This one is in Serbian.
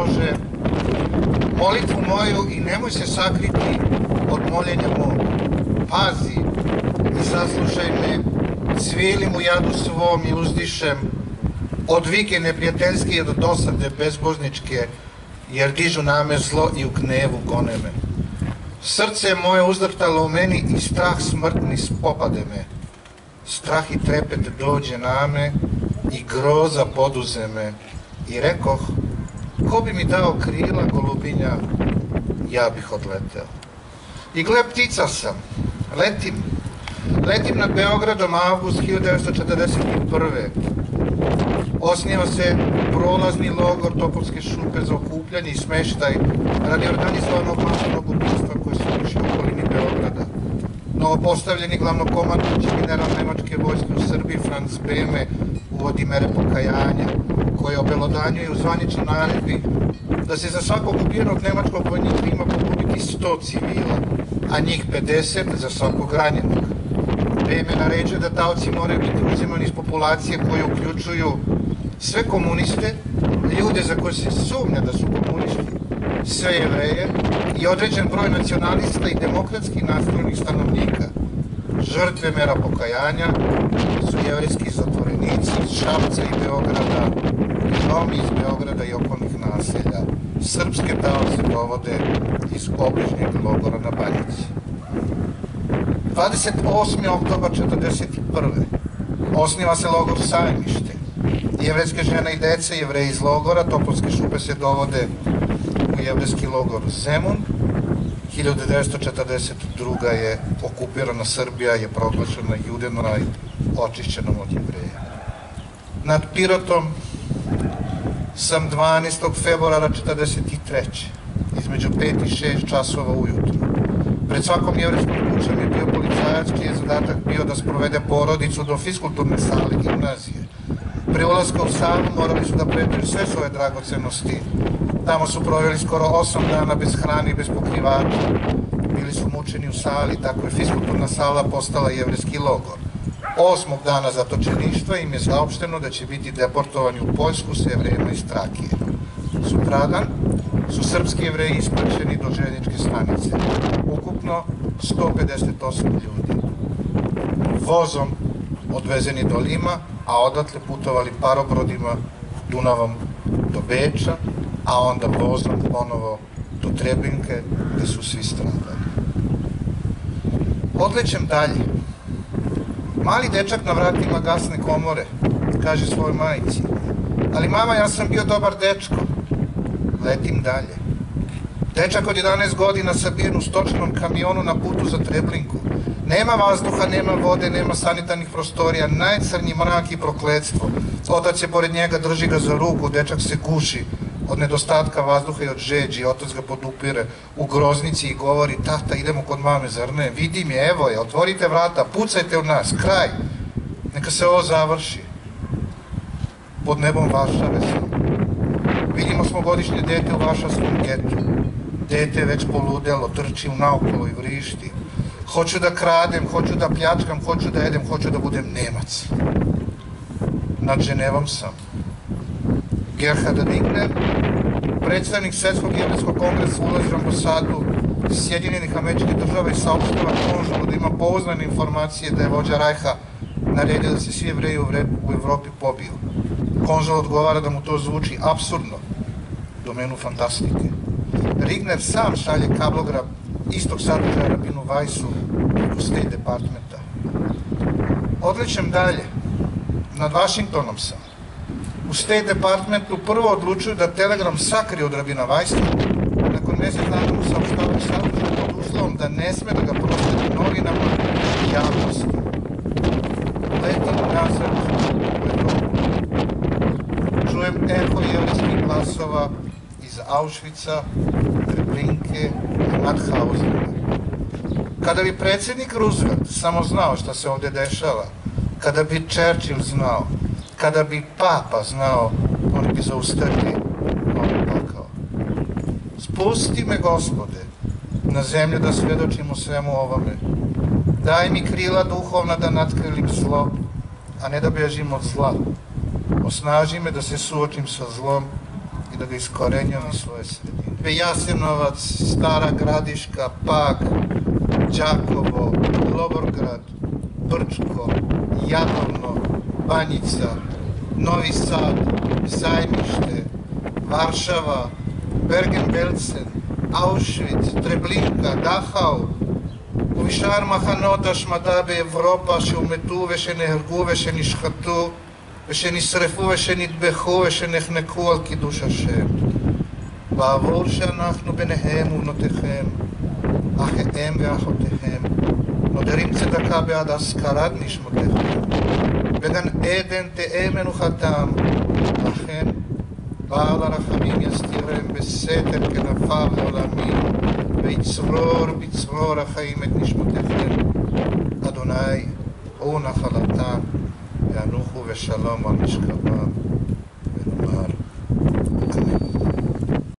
može, molitvu moju i nemoj se sakriti od moljenja mog. Pazi i saslušaj me, cvijelim u jadu svom i uzdišem, od vike neprijateljske i od dosade bezbožničke, jer dižu na me zlo i u gnevu gone me. Srce moje uzdrhtalo u meni i strah smrtni spopade me. Strah i trepet dođe na me i groza poduze me. I rekoh, ko bi mi dao krila, golubinja, ja bih odleteo. I gle, ptica sam, letim nad Beogradom avgust 1941. Osniva se prolazni logor Topolske šupe za okupljanje i smeštaj radi organizovanog masovnog ubistva koje se vrši u okolini Beograda. Novopostavljeni glavnokomandujući general nemačke vojske u Srbiji Franz Beme uvodi mere pokajanja koje obelodanjuje u zvaničnoj naredbi da se za svakog ubijenog nemačkog vojnika ima pogubiti 100 civila, a njih 50 za svakog ranjenog. Beme naređuje da taoci moraju biti uzimani iz populacije koje uključuju sve komuniste, ljude za koje se sumnja da su komunisti, sve Jevreje i određen broj nacionalista i demokratski nastrojenih stanovnika. Žrtve mera pokajanja su jevrejski zatvorenici iz Šapca i Beograda, Romi iz Beograda i okolnih naselja. Srpske taoce dovode iz obližnjeg logora na Banjici. 28. oktobar 1941. Osniva se logor Sajmište. Jevrejske žene i dece, Jevreji iz logora Topolske šupe se dovode u jevrejski logor Zemun. 1942. je okupirana Srbija, je proglašena Judenraj, očišćenom od Jevreja. Nad Pirotom sam 12. februara 1943. između 5 i 6 časova ujutru. Pred svakom jevrejskom kućom je bio policajac čiji je zadatak bio da sprovede porodicu do fiskulturne sale gimnazije. Pre ulaska u salu morali su da predaju sve svoje dragocenosti. Tamo su proveli skoro 8 dana bez hrane i bez pokrivača. Bili su mučeni u sali, tako je fiskulturna sala postala jevrejski logor. 8. dana zatočeništva im je saopšteno da će biti deportovani u Poljsku sa Jevrejima iz Trakije. Sutradan su srpski Jevreji ispraćeni do željezničke stanice. Ukupno 158 ljudi. Vozom odvezeni do Lima, a odatle putovali parobrodima Dunavom do Beča, a onda vozom ponovo do Trebinke, gde su svi stradali. Odlećem dalje. Mali dečak na vratima gasne komore kaže svojoj majici, ali mama, ja sam bio dobar dečko. Letim dalje. Dečak od 11 godina sabijen u stočnom kamionu na putu za Treblinku. Nema vazduha, nema vode, nema sanitarnih prostorija, najcrnji mrak i prokletstvo. Otac je pored njega, drži ga za ruku, dečak se guši od nedostatka vazduha i od žeđi, otac ga podupire u groznici i govori, tata, idemo kod mame, zar ne? Vidim je, evo je, otvorite vrata, pucajte u nas, kraj, neka se ovo završi. Pod nebom Varšave sam. Vidimo smo godišnje dete u Varšavskom getu. Dete je već poludelo, trči u naokolo i vrišti. Hoću da kradem, hoću da pljačkam, hoću da jedem, hoću da budem Nemac. Nad Ženevom sam. Gerhard Rigner, predstavnik Svetskog jevrejskog kongresa, ulazi u ambasadu Sjedinjenih Američkih Država i saopštava konzulu da ima pouzdane informacije da je vođa Rajha naredio da se svi Jevreji u Evropi pobiju. Konzul odgovara da mu to zvuči apsurdno, domenu fantastike. Rigner sam šalje kablogram istog sadržaja rabinu Weissu u State Departmenta. Odlećem dalje. Nad Vašingtonom sam. U State Departmentu prvo odlučuju da telegram sakrije od rabina Weissa, nakon mjesec dana mu saopštavaju sadržaj pod uslovom da ne sme da ga prosledi novinama i javnosti. Letim nazad u Evropu. Čujem eho jevrejskih glasova iz Auschwitza, Treblinke i Mauthausena. Kada bi predsjednik Roosevelt samo znao šta se ovdje dešava, kada bi Churchill znao, kada bi Papa znao, oni bi zaustavili ovaj pakao. Spusti me, Gospode, na zemlju da svjedočim o svemu ovome. Daj mi krila duhovna da natkrilim zlo, a ne da bežim od zla. Osnaži me da se suočim sa zlom i da ga iskorenjam iz svoje sredine. Jasenovac, Stara Gradiška, Pag, Đakovo, Loborgrad, Brčko, Jadovno, Banjica, Novi Sad, Sajmište, Varšava, Bergen-Belsen, Auschwitz, Treblinka, דכאו, ובשאר מחנות השמדה באירופה שהומתו ושנהרגו ושנשחטו ושנשרפו ושנטבחו ושנחנקו על קידוש השם. בעבור שאנחנו ביניהם ובנותיכם, אחיהם ואחותיהם, נודרים צדקה בעד הזכרת נשמותיכם. בגן עדן תהא מנוחתם, לכן בעל הרחמים יסתירם בסתר כנפיו לעולמים, ויצרור בצרור החיים את נשמותיכם. אדוני הוא נחלתם, וינוחו בשלום על משכבם.